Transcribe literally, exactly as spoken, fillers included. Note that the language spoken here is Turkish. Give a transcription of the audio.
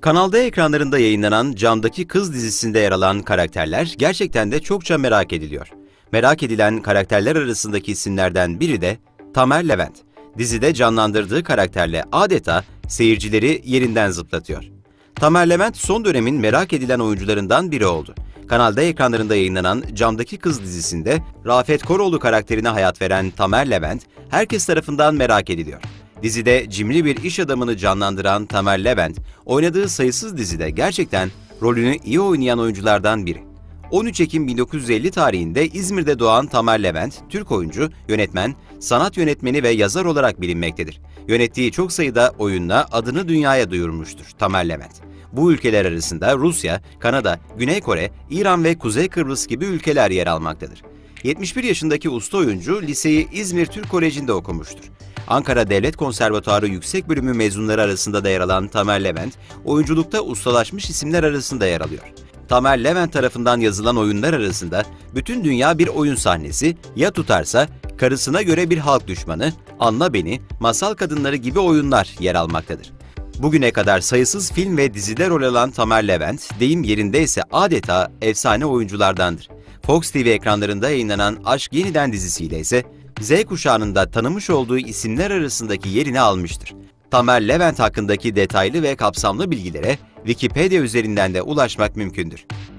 Kanal D ekranlarında yayınlanan Camdaki Kız dizisinde yer alan karakterler gerçekten de çokça merak ediliyor. Merak edilen karakterler arasındaki isimlerden biri de Tamer Levent. Dizide canlandırdığı karakterle adeta seyircileri yerinden zıplatıyor. Tamer Levent son dönemin merak edilen oyuncularından biri oldu. Kanal D ekranlarında yayınlanan Camdaki Kız dizisinde Rafet Koroğlu karakterine hayat veren Tamer Levent, herkes tarafından merak ediliyor. Dizide cimri bir iş adamını canlandıran Tamer Levent, oynadığı sayısız dizide gerçekten rolünü iyi oynayan oyunculardan biri. on üç Ekim bin dokuz yüz elli tarihinde İzmir'de doğan Tamer Levent, Türk oyuncu, yönetmen, sanat yönetmeni ve yazar olarak bilinmektedir. Yönettiği çok sayıda oyunla adını dünyaya duyurmuştur Tamer Levent. Bu ülkeler arasında Rusya, Kanada, Güney Kore, İran ve Kuzey Kıbrıs gibi ülkeler yer almaktadır. yetmiş bir yaşındaki usta oyuncu liseyi İzmir Türk Koleji'nde okumuştur. Ankara Devlet Konservatuarı Yüksek Bölümü mezunları arasında da yer alan Tamer Levent, oyunculukta ustalaşmış isimler arasında yer alıyor. Tamer Levent tarafından yazılan oyunlar arasında Bütün Dünya Bir Oyun Sahnesi, Ya Tutarsa, Karısına Göre Bir Halk Düşmanı, Anla Beni, Masal Kadınları gibi oyunlar yer almaktadır. Bugüne kadar sayısız film ve dizide rol alan Tamer Levent, deyim yerindeyse adeta efsane oyunculardandır. Fox T V ekranlarında yayınlanan Aşk Yeniden dizisiyle ise Z kuşağının da tanımış olduğu isimler arasındaki yerini almıştır. Tamer Levent hakkındaki detaylı ve kapsamlı bilgilere Wikipedia üzerinden de ulaşmak mümkündür.